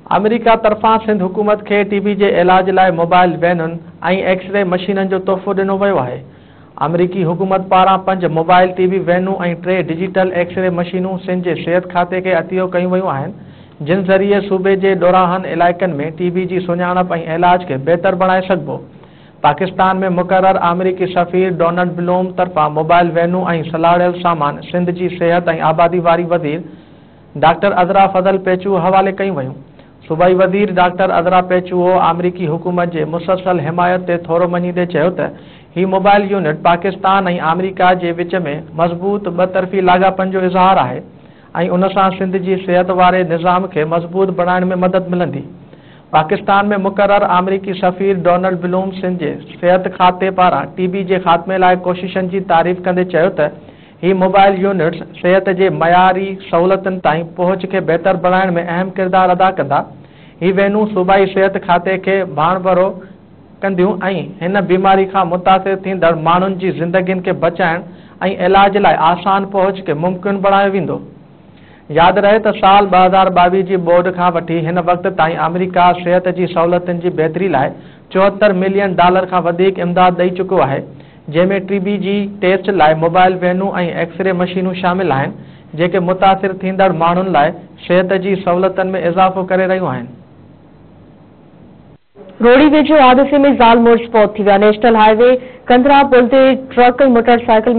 America तरफां सिंध हुकूमत के टीबी के इलाज लाइ मोबाइल वैनुन और एक्सरे मशीनन जो तोहफ़ो दिनो वियो है। अमरीकी हुकूमत पारां 5 मोबाइल टीबी वैनूं और 3 डिजिटल एक्सरे मशीनूं सिंध के सेहत खाते के अतियो कयूं वयूं आहिनि, जिन ज़रिए सूबे के ॾोराहन इलाइक़नि में टीबी की सुञाणप और इलाज के बेहतर बणाए सघिबो। पाकिस्तान में मुक़र्रर अमरीकी सफ़ीर डोनाल्ड ब्लूम तरफां मोबाइल वैनूं और सलाड़ियल सामान सिंध की सेहत और आबादी वारी वज़ीर डॉक्टर अज़रा फज़ल पेचू हवाले कयूं वयूं। सूबाई वज़ीर डॉक्टर अज़रा पेचूओ अमरीकी हुकूमत के मुसलसल हिमायत से थोरो मञीदे चयो त ही मोबाइल यूनिट पाकिस्तान और अमरीका के विच में मज़बूत बतरफ़ी लागापन जो इज़हार है और उन सां सिंध की सेहत वारे निज़ाम के मज़बूत बनाने में मदद मिलंदी। पाकिस्तान में मुक़र्रर अमरीकी सफ़ीर डोनाल्ड ब्लूम सिंध के सेहत खाते पारां टीबी के खात्मे लाइ कोशिशन की तारीफ़ कंदे चयो त ही मोबाइल यूनिट्स सेहत के मयारी सहूलतन ताईं पहुँच के बेहतर बनाने में अहम किरदार अदा कंदा। ही वैनूं सूबाई सेहत खाते के भाणभरो कंदियूं इन बीमारी का मुतासिर थींदड़ मानुन की जिंदगिन के बचाइण और इलाज लाइ आसान पहुँच के मुमकिन बनायो वेंदो। याद रहे तो साल 2022 की बोर्ड का वठी हिन वक्त ताईं अमरीका सेहत की सहूलतन की बेहतरी लाइ $74 मिलियन का वधीक इमदाद दई चुको है, जैमें टीबी की टेस्ट लाइ मोबाइल वैनूं और एक्सरे मशीनूं शामिल आहिनि, जेके मुतासिर थींदड़ माण्हुनि लाइ सेहत की सहूलतन में इजाफ़ो करे रहियूं आहिनि। रोड़ी वेझो हादसे में ज़ाल मुड़स फौत थी विया। नेशनल हाईवे कंदरा पुल ते ट्रक मोटरसाइकिल